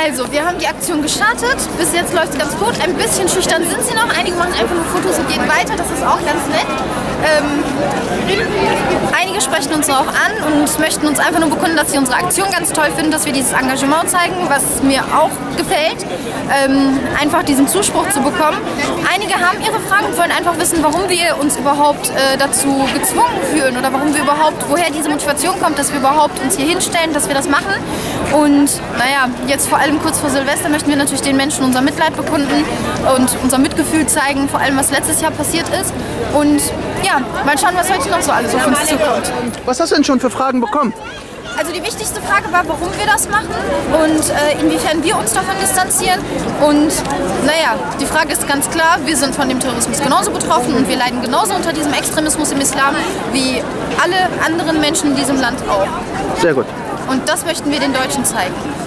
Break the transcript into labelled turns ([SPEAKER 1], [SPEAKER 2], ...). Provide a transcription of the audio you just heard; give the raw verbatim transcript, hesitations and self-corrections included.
[SPEAKER 1] Also, wir haben die Aktion gestartet. Bis jetzt läuft es ganz gut. Ein bisschen schüchtern sind sie noch. Einige machen einfach nur Fotos und gehen weiter. Das ist auch ganz nett. Ähm, einige sprechen uns auch an und möchten uns einfach nur bekunden, dass sie unsere Aktion ganz toll finden, dass wir dieses Engagement zeigen, was mir auch gefällt. Ähm, einfach diesen Zuspruch zu bekommen. Einige haben ihre Fragen und wollen einfach wissen, warum wir uns überhaupt äh, dazu gezwungen fühlen oder warum wir überhaupt, woher diese Motivation kommt, dass wir überhaupt uns hier hinstellen, dass wir das machen. Und naja, jetzt vor allem kurz vor Silvester möchten wir natürlich den Menschen unser Mitleid bekunden und unser Mitgefühl zeigen, vor allem was letztes Jahr passiert ist. Und ja, mal schauen, was heute noch so alles auf uns zukommt.
[SPEAKER 2] Was hast du denn schon für Fragen bekommen?
[SPEAKER 1] Also die wichtigste Frage war, warum wir das machen und äh, inwiefern wir uns davon distanzieren. Und naja, die Frage ist ganz klar, wir sind von dem Terrorismus genauso betroffen und wir leiden genauso unter diesem Extremismus im Islam wie alle anderen Menschen in diesem Land auch.
[SPEAKER 2] Sehr gut.
[SPEAKER 1] Und das möchten wir den Deutschen zeigen.